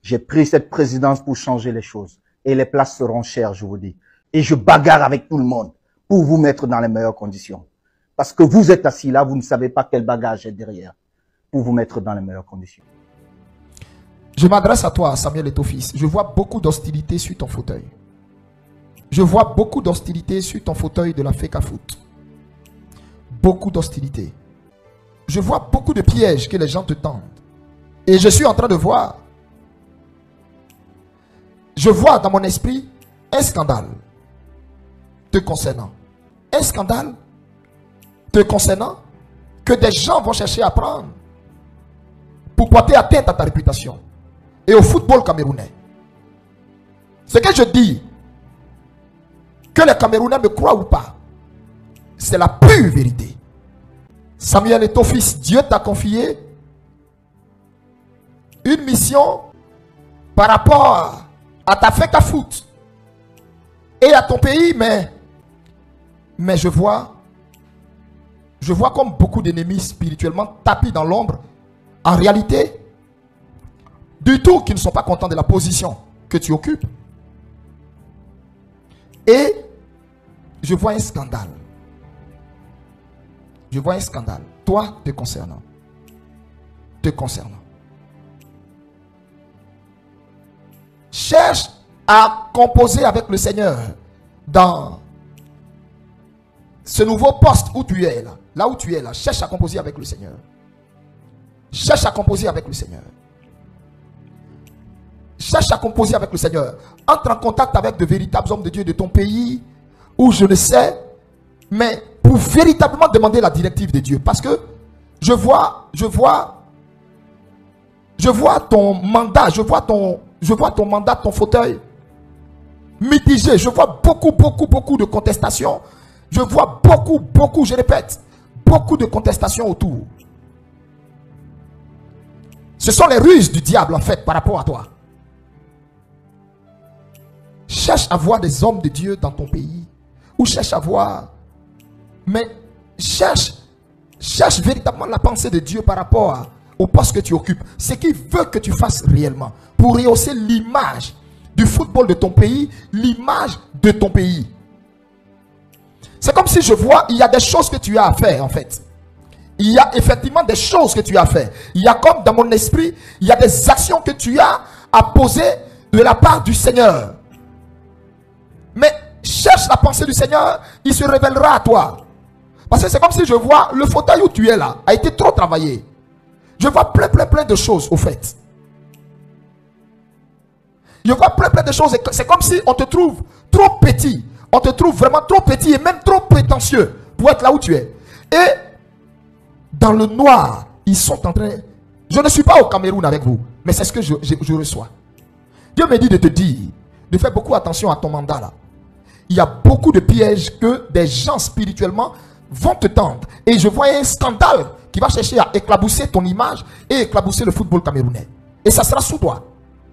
J'ai pris cette présidence pour changer les choses. Et les places seront chères, je vous dis. Et je bagarre avec tout le monde pour vous mettre dans les meilleures conditions. Parce que vous êtes assis là, vous ne savez pas quel bagage est derrière pour vous mettre dans les meilleures conditions. Je m'adresse à toi, Samuel Eto'o-Fils. Je vois beaucoup d'hostilité sur ton fauteuil. Je vois beaucoup d'hostilité sur ton fauteuil de la FECAFOOT. Beaucoup d'hostilité. Je vois beaucoup de pièges que les gens te tendent. Et je suis en train de voir. Je vois dans mon esprit un scandale te concernant. Un scandale te concernant que des gens vont chercher à prendre pour porter atteinte à ta réputation et au football camerounais. Ce que je dis, que les Camerounais me croient ou pas, c'est la pure vérité. Samuel Eto'o-Fils, Dieu t'a confié une mission par rapport à ta FECAFOOT et à ton pays, mais je vois comme beaucoup d'ennemis spirituellement tapis dans l'ombre, en réalité, du tout, qui ne sont pas contents de la position que tu occupes. Et je vois un scandale. Je vois un scandale. Toi, te concernant. Te concernant. Cherche à composer avec le Seigneur dans ce nouveau poste où tu es là. Là où tu es là. Cherche à composer avec le Seigneur. Cherche à composer avec le Seigneur. Cherche à composer avec le Seigneur. Entre en contact avec de véritables hommes de Dieu de ton pays, ou je ne sais, mais pour véritablement demander la directive de Dieu. Parce que je vois ton mandat, je vois ton mandat, ton fauteuil mitigé. Je vois beaucoup de contestations. Je vois beaucoup, je répète, beaucoup de contestations autour. Ce sont les ruses du diable en fait par rapport à toi. Cherche à voir des hommes de Dieu dans ton pays. Ou cherche à voir. Mais cherche véritablement la pensée de Dieu par rapport au poste que tu occupes. Ce qu'il veut que tu fasses réellement. Pour rehausser l'image du football de ton pays. L'image de ton pays. C'est comme si je vois, il y a des choses que tu as à faire en fait. Il y a effectivement des choses que tu as à faire. Il y a comme dans mon esprit, il y a des actions que tu as à poser de la part du Seigneur. Mais cherche la pensée du Seigneur, il se révélera à toi. Parce que c'est comme si je vois le fauteuil où tu es là, a été trop travaillé. Je vois plein de choses au fait. Je vois plein de choses. C'est comme si on te trouve trop petit. On te trouve vraiment trop petit et même trop prétentieux pour être là où tu es. Et dans le noir, ils sont en train... Je ne suis pas au Cameroun avec vous, mais c'est ce que je reçois. Dieu me dit de te dire, de faire beaucoup attention à ton mandat là. Il y a beaucoup de pièges que des gens spirituellement vont te tendre. Et je vois un scandale qui va chercher à éclabousser ton image et éclabousser le football camerounais. Et ça sera sous toi.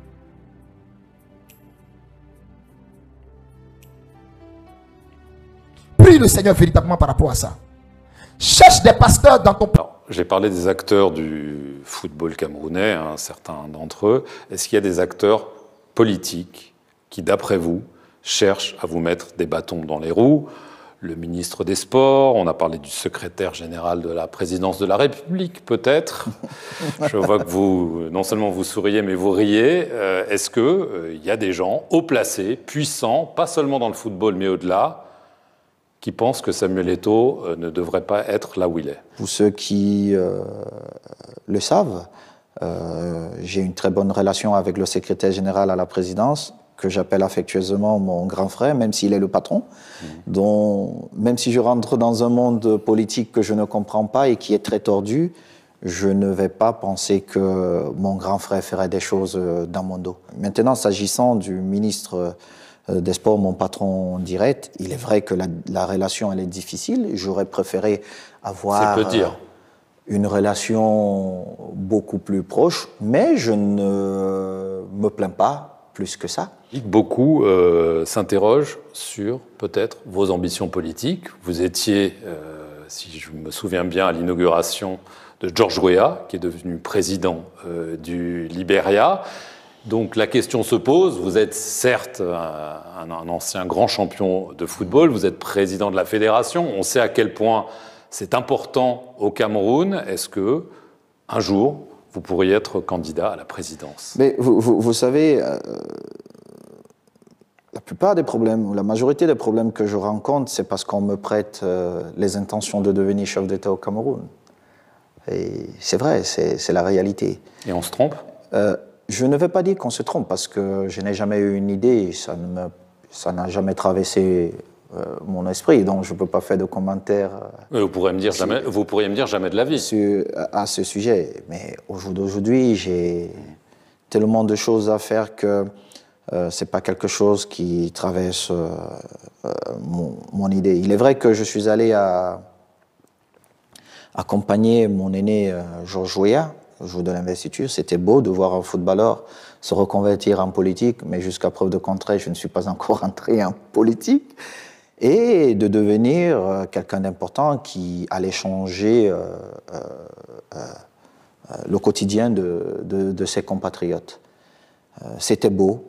Prie le Seigneur véritablement par rapport à ça. Cherche des pasteurs dans ton... J'ai parlé des acteurs du football camerounais, un certain d'entre eux. Est-ce qu'il y a des acteurs politiques qui, d'après vous, cherchent à vous mettre des bâtons dans les roues? Le ministre des Sports, on a parlé du secrétaire général de la présidence de la République, peut-être. Je vois que vous, non seulement vous souriez, mais vous riez. Est-ce qu'il y a des gens haut placés, puissants, pas seulement dans le football, mais au-delà, qui pensent que Samuel Eto'o ne devrait pas être là où il est? Pour ceux qui le savent, j'ai une très bonne relation avec le secrétaire général à la présidence, que j'appelle affectueusement mon grand frère, même s'il est le patron. Donc, même si je rentre dans un monde politique que je ne comprends pas et qui est très tordu, je ne vais pas penser que mon grand frère ferait des choses dans mon dos. Maintenant, s'agissant du ministre des Sports, mon patron direct, il est vrai que la relation elle est difficile. J'aurais préféré avoir une relation beaucoup plus proche, mais je ne me plains pas plus que ça. Beaucoup s'interrogent sur peut-être vos ambitions politiques. Vous étiez, si je me souviens bien, à l'inauguration de George Weah, qui est devenu président du Libéria. Donc la question se pose, vous êtes certes un ancien grand champion de football, vous êtes président de la fédération, on sait à quel point c'est important au Cameroun. Est-ce que un jour, vous pourriez être candidat à la présidence? Mais vous savez, la plupart des problèmes, ou la majorité des problèmes que je rencontre, c'est parce qu'on me prête les intentions de devenir chef d'État au Cameroun. Et c'est vrai, c'est la réalité. Et on se trompe? Je ne vais pas dire qu'on se trompe, parce que je n'ai jamais eu une idée, ça n'a jamais traversé mon esprit, donc je ne peux pas faire de commentaires. Vous pourriez me dire jamais de la vie. À ce sujet. Mais au jour d'aujourd'hui, j'ai tellement de choses à faire que ce n'est pas quelque chose qui traverse mon idée. Il est vrai que je suis allé accompagner mon aîné Georges Weah, le jour de l'investiture. C'était beau de voir un footballeur se reconvertir en politique, mais jusqu'à preuve de contraire, je ne suis pas encore entré en politique. Et de devenir quelqu'un d'important qui allait changer le quotidien de ses compatriotes. C'était beau,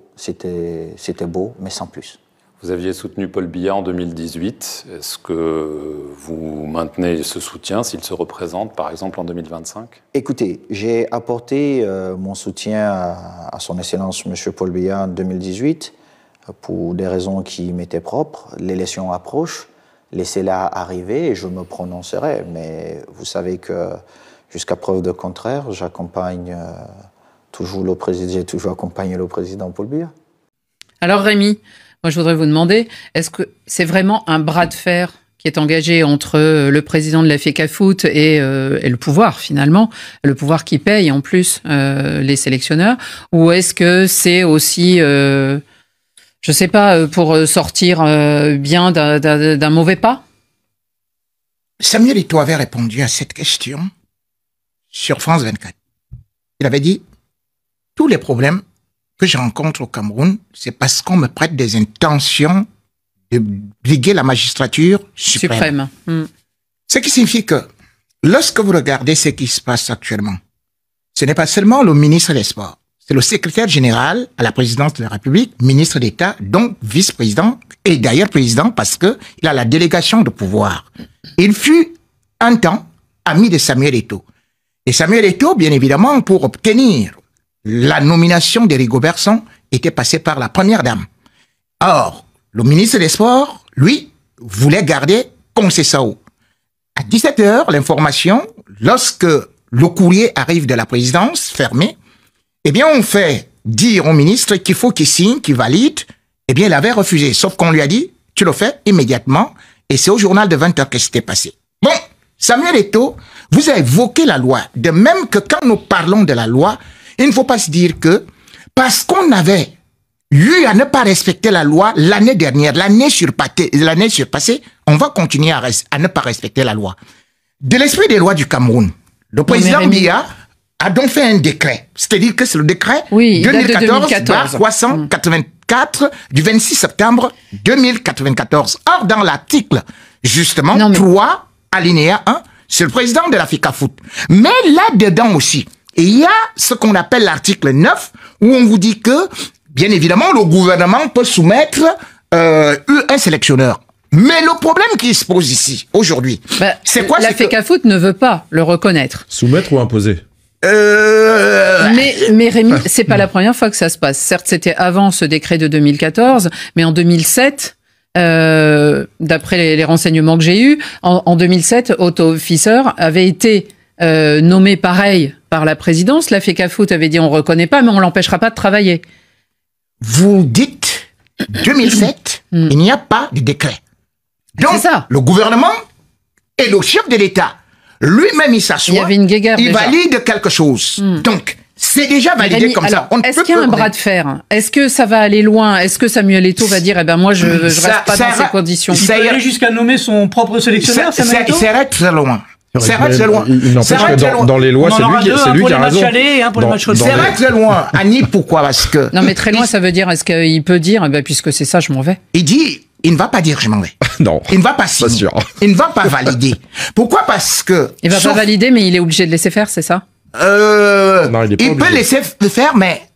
mais sans plus. Vous aviez soutenu Paul Biya en 2018. Est-ce que vous maintenez ce soutien s'il se représente, par exemple, en 2025? Écoutez, j'ai apporté mon soutien à son Excellence M. Paul Biya en 2018 pour des raisons qui m'étaient propres. L'élection approche, laissez-la arriver et je me prononcerai. Mais vous savez que, jusqu'à preuve de contraire, j'accompagne toujours le président, j'ai toujours accompagné le président Paul Biya. Alors Rémi, moi je voudrais vous demander, est-ce que c'est vraiment un bras de fer qui est engagé entre le président de la FECAFOOT et le pouvoir finalement, le pouvoir qui paye en plus les sélectionneurs, ou est-ce que c'est aussi, je sais pas, pour sortir bien d'un mauvais pas? Samuel Eto'o avait répondu à cette question sur France 24. Il avait dit, tous les problèmes que je rencontre au Cameroun, c'est parce qu'on me prête des intentions de briguer la magistrature suprême. Ce qui signifie que, lorsque vous regardez ce qui se passe actuellement, ce n'est pas seulement le ministre des Sports, c'est le secrétaire général à la présidence de la République, ministre d'État, donc vice-président, et d'ailleurs président parce qu'il a la délégation de pouvoir. Il fut un temps ami de Samuel Eto'o. Et Samuel Eto'o, bien évidemment, pour obtenir la nomination d'Éric Gauberson, était passé par la première dame. Or, le ministre des Sports, lui, voulait garder Conceição. À 17h, l'information, lorsque le courrier arrive de la présidence, fermé, eh bien, on fait dire au ministre qu'il faut qu'il signe, qu'il valide. Eh bien, il avait refusé. Sauf qu'on lui a dit, tu le fais immédiatement. Et c'est au journal de 20h que c'était passé. Bon, Samuel Eto'o, vous avez évoqué la loi. De même que quand nous parlons de la loi, il ne faut pas se dire que parce qu'on avait eu à ne pas respecter la loi l'année dernière, l'année surpassée, on va continuer à ne pas respecter la loi. De l'esprit des lois du Cameroun, le président Biya a donc fait un décret. C'est-à-dire que c'est le décret 2014-384 du 26 septembre 2094. Or, dans l'article, justement, 3, alinéa 1, c'est le président de la FECAFOOT. Mais là-dedans aussi, il y a ce qu'on appelle l'article 9, où on vous dit que, bien évidemment, le gouvernement peut soumettre un sélectionneur. Mais le problème qui se pose ici, aujourd'hui, c'est quoi? La FECAFOOT ne veut pas le reconnaître. Soumettre ou imposer? Mais Rémi, c'est pas la première fois que ça se passe. Certes, c'était avant ce décret de 2014, mais en 2007... d'après les renseignements que j'ai eus, en 2007, Otto Fischer avait été nommé pareil par la présidence. La FECAFOOT avait dit on reconnaît pas, mais on l'empêchera pas de travailler. Vous dites 2007, il n'y a pas de décret. Donc, ça. Le gouvernement et le chef de l'État, lui-même, il s'assoit, il valide quelque chose. Donc, c'est déjà validé comme ça. Est-ce qu'il y a un bras de fer? Est-ce que ça va aller loin? Est-ce que Samuel Eto'o va dire, eh ben moi, je reste pas dans ces conditions? Il peut aller jusqu'à nommer son propre sélectionneur, Samuel Eto'o? Ça va très loin. Ça va très loin. Il n'empêche que dans les lois, c'est lui qui a raison. Ça va très loin. Annie, pourquoi? Parce que... Non, mais très loin, ça veut dire, est-ce qu'il peut dire, puisque c'est ça, je m'en vais? Il dit, il ne va pas dire je m'en vais. Non. Il ne va pas signer. Pas sûr. Il ne va pas valider. Pourquoi? Parce que... Il va pas valider, mais il est obligé de laisser faire, c'est ça? Non, il peut laisser faire, mais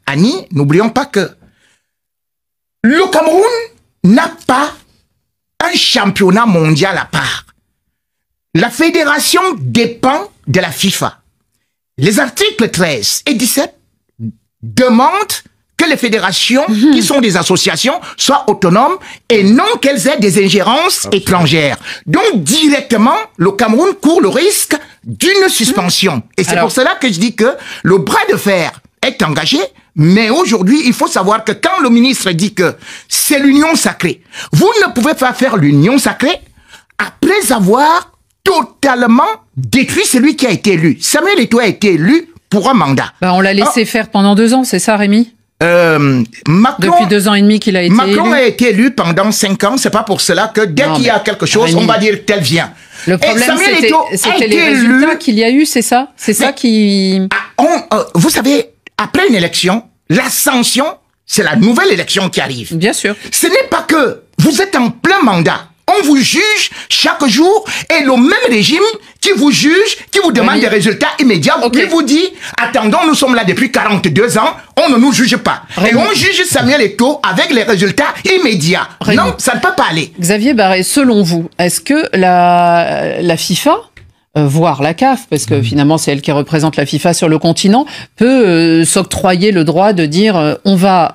Annie, n'oublions pas que le Cameroun n'a pas un championnat mondial à part. La fédération dépend de la FIFA. Les articles 13 et 17 demandent que les fédérations, qui sont des associations, soient autonomes et non qu'elles aient des ingérences étrangères. Donc, directement, le Cameroun court le risque d'une suspension. Et c'est pour cela que je dis que le bras de fer est engagé, mais aujourd'hui, il faut savoir que quand le ministre dit que c'est l'union sacrée, vous ne pouvez pas faire l'union sacrée après avoir totalement détruit celui qui a été élu. Samuel Eto'o a été élu pour un mandat. On l'a laissé faire pendant 2 ans, c'est ça, Rémi? Macron, depuis 2 ans et demi qu'il a été élu. Macron a été élu pendant 5 ans, c'est pas pour cela que dès qu'il y a quelque chose, Rémi, on va dire tel vient. Le problème, c'était les résultats qu'il y a eu, c'est ça? C'est ça qui... vous savez, après une élection, l'ascension, c'est la nouvelle élection qui arrive. Bien sûr. Ce n'est pas que vous êtes en plein mandat. On vous juge chaque jour et le même régime qui vous juge, qui vous demande des résultats immédiats, qui vous dit, attendons, nous sommes là depuis 42 ans, on ne nous juge pas. Et on juge Samuel Eto'o avec les résultats immédiats. Non, ça ne peut pas aller. Xavier Barré, selon vous, est-ce que la FIFA, voire la CAF, parce que finalement c'est elle qui représente la FIFA sur le continent, peut s'octroyer le droit de dire on va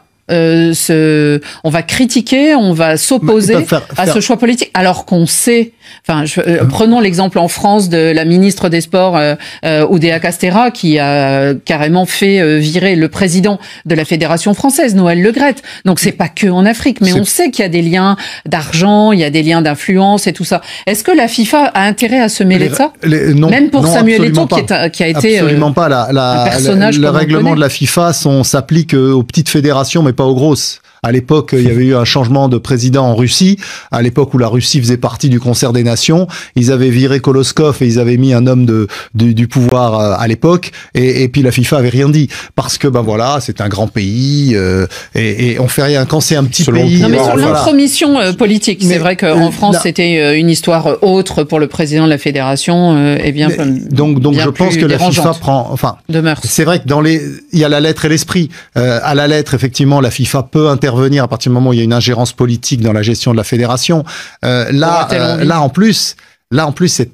critiquer, on va s'opposer à ce choix politique, alors qu'on sait, prenons l'exemple en France de la ministre des Sports, Oudéa Castéra, qui a carrément fait virer le président de la Fédération française, Noël Le Graët. Donc c'est pas que en Afrique, mais on sait qu'il y a des liens d'argent, il y a des liens d'influence et tout ça. Est-ce que la FIFA a intérêt à se mêler de ça? Non, même pour Samuel Eto'o, qui a été absolument pas. Un personnage le règlement de la FIFA s'applique aux petites fédérations, mais pas aux grosses. À l'époque, il y avait eu un changement de président en Russie. À l'époque où la Russie faisait partie du concert des nations, ils avaient viré Koloskov et ils avaient mis un homme du pouvoir à l'époque. Et puis la FIFA avait rien dit parce que voilà, c'est un grand pays et on fait rien quand c'est un petit pays. Non, mais sur l'intromission politique, c'est vrai qu'en France c'était une histoire autre pour le président de la fédération. Donc je pense que la FIFA prend. C'est vrai que il y a la lettre et l'esprit. À la lettre, effectivement, la FIFA peut intervenir à partir du moment où il y a une ingérence politique dans la gestion de la fédération. Là en plus c'est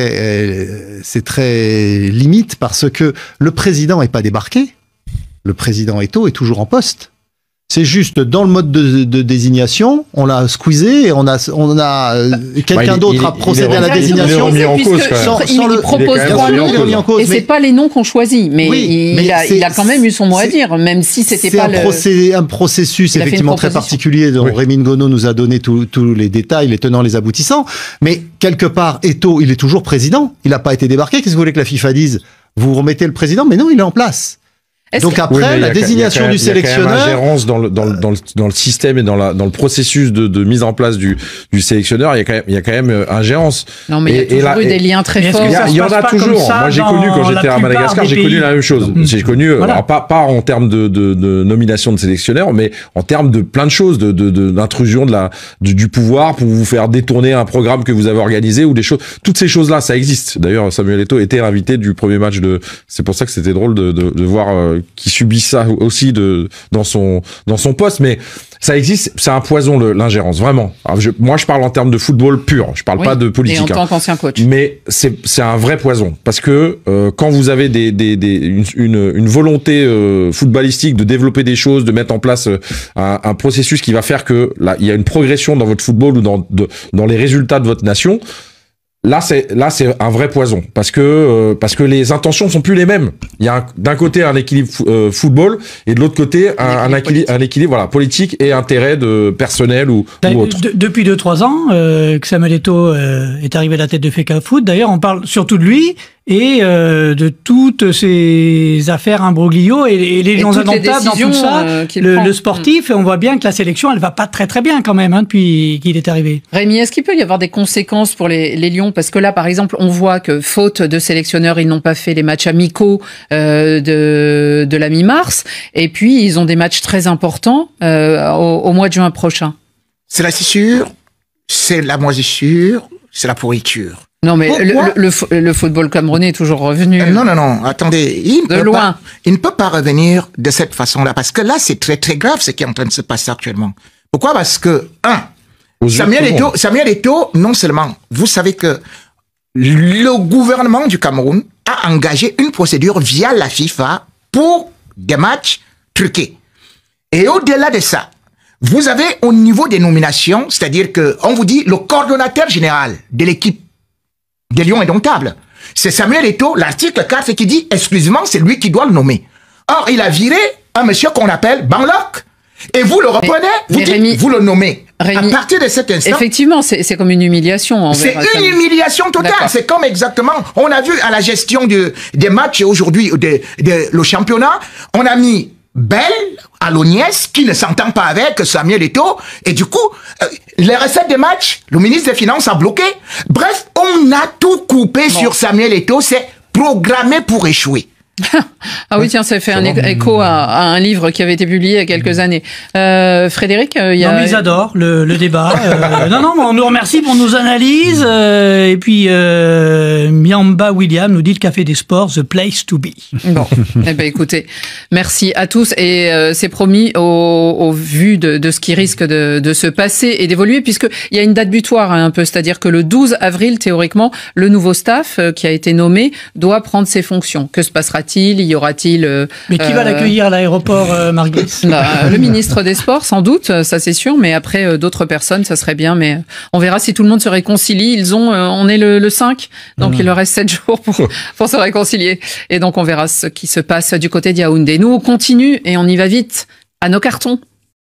très limite parce que le président n'est pas débarqué. Le président Eto'o est toujours en poste. C'est juste dans le mode de désignation, on l'a squeezé et on a quelqu'un d'autre a procédé à la désignation. Il propose 3 noms et c'est pas les noms qu'on choisit, mais il a quand même eu son mot à dire, même si c'était pas un processus effectivement très particulier dont Rémi Ngono nous a donné tous les détails, les tenants, les aboutissants. Mais quelque part, Eto'o, il est toujours président. Il n'a pas été débarqué. Qu'est-ce que vous voulez que la FIFA dise? Vous remettez le président, mais non, il est en place. Donc après, la désignation du sélectionneur... Il y a quand même ingérence dans le système et dans le processus de mise en place du sélectionneur, il y a quand même ingérence. Non, mais il y a toujours eu des liens très forts. Il y en a toujours. Moi, j'ai connu, quand j'étais à Madagascar, j'ai connu la même chose. J'ai connu, alors pas en termes de nomination de sélectionneur, mais en termes de plein de choses, d'intrusion du pouvoir pour vous faire détourner un programme que vous avez organisé ou des choses. Toutes ces choses-là, ça existe. D'ailleurs, Samuel Eto'o était l'invité du premier match c'est pour ça que c'était drôle de voir qui subit ça aussi dans son poste, mais ça existe, c'est un poison l'ingérence, vraiment. Alors, moi je parle en termes de football pur, je parle pas de politique. Et en tant qu'ancien coach. Mais c'est un vrai poison parce que quand vous avez une volonté footballistique de développer des choses, de mettre en place un processus qui va faire que là il y a une progression dans votre football ou dans les résultats de votre nation. Là, c'est un vrai poison parce que les intentions sont plus les mêmes. Il y a d'un côté un équilibre football et de l'autre côté un équilibre politique et intérêt personnel ou autre. Depuis 2-3 ans que Samuel Eto'o est arrivé à la tête de FECAFOOT. D'ailleurs, on parle surtout de lui et de toutes ces affaires imbroglio et les liens indomptables dans tout ça. Le sportif, et on voit bien que la sélection, elle va pas très très bien quand même depuis qu'il est arrivé. Rémi, est-ce qu'il peut y avoir des conséquences pour les Lions? Parce que là, par exemple, on voit que faute de sélectionneurs, ils n'ont pas fait les matchs amicaux de la mi-mars, et puis ils ont des matchs très importants au mois de juin prochain. C'est la scissure, c'est la moisissure, c'est la pourriture. Non, mais le football camerounais est toujours revenu. Non, attendez. Il ne peut pas revenir de cette façon-là, parce que là, c'est très, très grave ce qui est en train de se passer actuellement. Pourquoi? Parce que, Samuel Eto'o, non seulement, vous savez que le gouvernement du Cameroun a engagé une procédure via la FIFA pour des matchs truqués. Et au-delà de ça, vous avez au niveau des nominations, c'est-à-dire que on vous dit le coordonnateur général de l'équipe des Lions Indomptables, c'est Samuel Eto'o, l'article 4 qui dit exclusivement c'est lui qui doit le nommer. Or, il a viré un monsieur qu'on appelle Banlock. Et vous le reprenez, vous le nommez. Rémi, à partir de cet instant... Effectivement, c'est comme une humiliation. C'est une humiliation totale. C'est comme exactement... On a vu à la gestion des matchs aujourd'hui, le championnat, on a mis Bell à l'Oniès, qui ne s'entend pas avec Samuel Eto'o, et du coup, les recettes des matchs, le ministre des Finances a bloqué. Bref, on a tout coupé sur Samuel Eto'o, c'est programmé pour échouer. Ah oui, tiens, ça fait un écho à un livre qui avait été publié il y a quelques années. Frédéric, il y a... Non, mais ils adorent le débat. Non, on nous remercie pour nos analyses. Et puis, Miamba William nous dit le Café des Sports, the place to be. Bon, eh ben, écoutez, merci à tous. Et c'est promis au vu de ce qui risque de se passer et d'évoluer, puisqu'il y a une date butoir un peu, c'est-à-dire que le 12 avril, théoriquement, le nouveau staff qui a été nommé doit prendre ses fonctions. Que se passera-t-il? Y aura-t-il... Mais qui va l'accueillir à l'aéroport, Marguerite? Le ministre des Sports, sans doute, ça c'est sûr, mais après d'autres personnes, ça serait bien, mais on verra si tout le monde se réconcilie. On est le 5, donc il leur reste 7 jours pour se réconcilier. Et donc on verra ce qui se passe du côté d'Yaoundé. Nous, on continue et on y va vite à nos cartons.